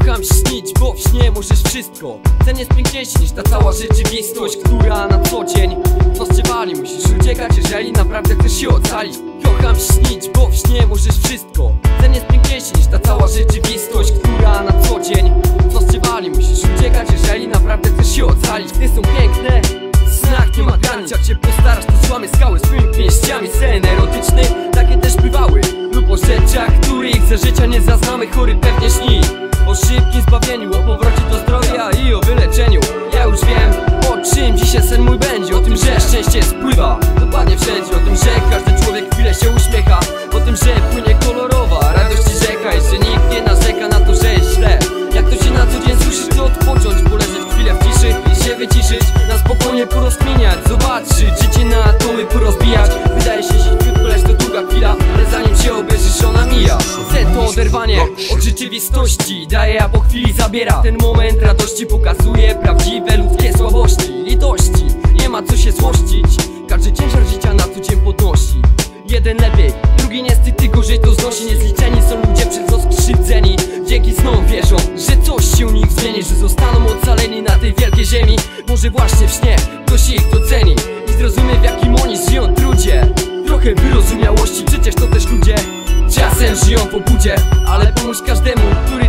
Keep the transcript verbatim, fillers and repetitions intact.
Kocham śnić, bo w śnie możesz wszystko. Sen jest piękniejszy niż ta cała rzeczywistość, która na co dzień rozciewali. Musisz uciekać, jeżeli naprawdę chcesz się ocalić. Kocham śnić, bo w śnie możesz wszystko. Sen jest piękniejszy niż ta cała rzeczywistość, która na co dzień rozciewali. Musisz uciekać, jeżeli naprawdę chcesz się ocalić. Sny są piękne, w snach nie ma granic. Jak się postarasz, to złamy skały swoimi pięściami. Sen erotyczny, takie też bywały. Lub o rzeczach, których za życia nie zaznamy. Chory pewnie śni o szybkim zbawieniu, o powrocie do zdrowia i o wyleczeniu. Ja już wiem, o czym dzisiaj sen mój będzie. O tym, że szczęście spływa dokładnie wszędzie. O tym, że każdy człowiek chwilę się uśmiecha. O tym, że płynie kolorowa radości rzeka i że nikt nie narzeka na to, że jest źle. Jak to się na co dzień słyszysz, to odpocząć, poleżeć chwilę w ciszy i się wyciszyć, na spokojnie porozkminiać, zobaczyć życie na atomy porozbijać. Wydaje się, że krótko, lecz to długa chwila, ale zanim się obejrzysz, ona mija. Sen to oderwanie od rzeczywistości daje, a po chwili zabiera. Ten moment radości pokazuje prawdziwe ludzkie słabości, litości. Nie ma co się złościć, każdy ciężar życia na co dzień podnosi. Jeden lepiej, drugi niestety gorzej to znosi. Niezliczeni są ludzie przez los skrzywdzeni. Dzięki snom wierzą, że coś się u nich zmieni, że zostaną ocaleni na tej wielkiej ziemi. Może właśnie w śnie ktoś ich doceni i zrozumie, w jakim oni żyją trudzie. Trochę wyrozumiałości, przecież to też ludzie czasem żyją po budzie. Ale pomóż każdemu, który